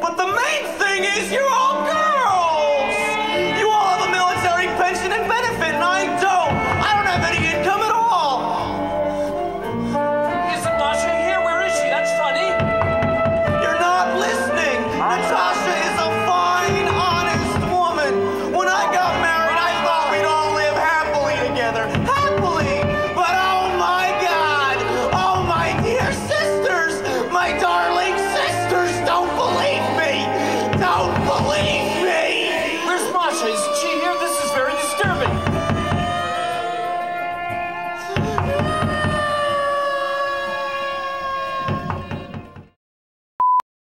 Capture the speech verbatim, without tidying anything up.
But the main thing is you're all girls. You all have a military pension and benefit, and I don't. I don't have any income at all. Isn't Masha here? Where is she? That's funny. You're not listening. Natasha is a fine, honest woman. When I got married, I thought we'd all live happily together. Happily! But oh my God! Oh my dear sisters! My darling sisters! Don't believe me! Don't believe me! Where's Masha? Is